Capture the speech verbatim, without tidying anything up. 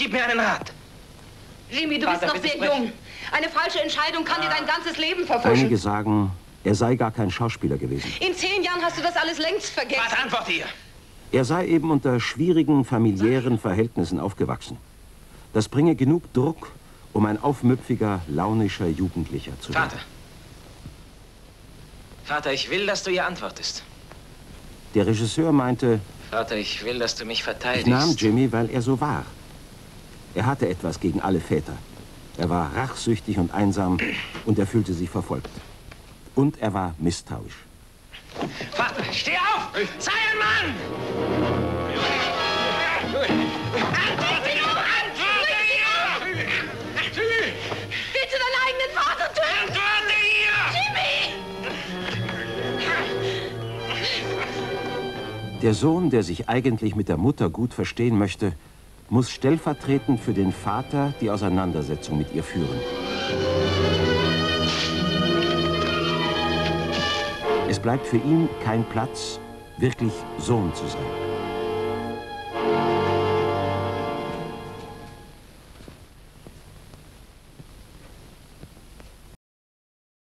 Gib mir einen Rat. Jimmy, du Vater, bist noch bitte sehr sprich. jung. Eine falsche Entscheidung kann dir dein ganzes Leben Einige verpfuschen. sagen, er sei gar kein Schauspieler gewesen. In zehn Jahren hast du das alles längst vergessen. Vater, antworte ihr. Er sei eben unter schwierigen familiären Verhältnissen aufgewachsen. Das bringe genug Druck, um ein aufmüpfiger, launischer Jugendlicher zu werden. Vater. Vater, ich will, dass du ihr antwortest. Der Regisseur meinte, Vater, ich will, dass du mich ich verteidigst. nahm Jimmy, weil er so war. Er hatte etwas gegen alle Väter. Er war rachsüchtig und einsam und er fühlte sich verfolgt. Und er war misstrauisch. Vater, steh auf! Sei ein Mann! Antworte ihr! Antworte ihr! Willst du deinen eigenen Vater töten? Antworte ihr! Jimmy! Der Sohn, der sich eigentlich mit der Mutter gut verstehen möchte, muss stellvertretend für den Vater die Auseinandersetzung mit ihr führen. Es bleibt für ihn kein Platz, wirklich Sohn zu sein.